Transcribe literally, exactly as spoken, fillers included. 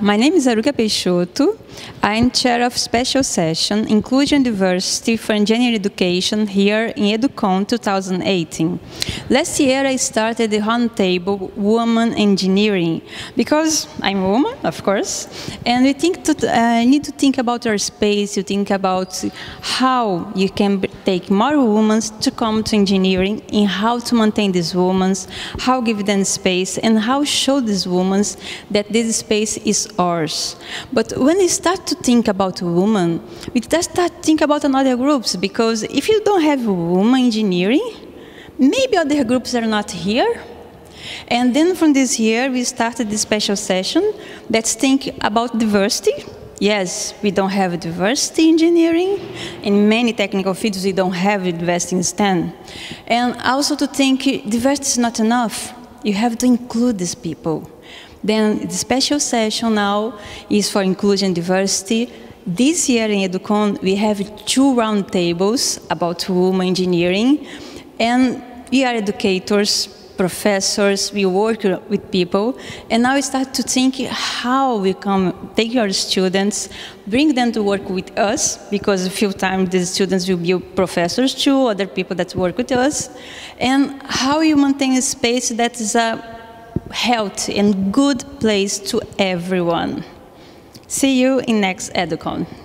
My name is Aruquia Peixoto. I'm chair of special session Inclusion and Diversity for Engineering Education here in EDUCON two thousand eighteen. Last year I started the roundtable Woman Engineering because I'm a woman, of course, and we think to, uh, need to think about our space, you think about how you can take more women to come to engineering and how to maintain these women, how give them space, and how show these women that this space is ours. But when we start to think about women, we just start to think about another groups, because if you don't have women engineering, maybe other groups are not here. And then from this year, we started this special session that's think about diversity. Yes, we don't have diversity engineering. In many technical fields, we don't have diversity in STEM. And also to think diversity is not enough. You have to include these people. Then the special session now is for inclusion and diversity. This year in EDUCON, we have two roundtables about women engineering. And we are educators, professors, we work with people. And now we start to think how we can take our students, bring them to work with us, because a few times these students will be professors too, other people that work with us. And how you maintain a space that is a healthy and good place to everyone. See you in next EDUCON.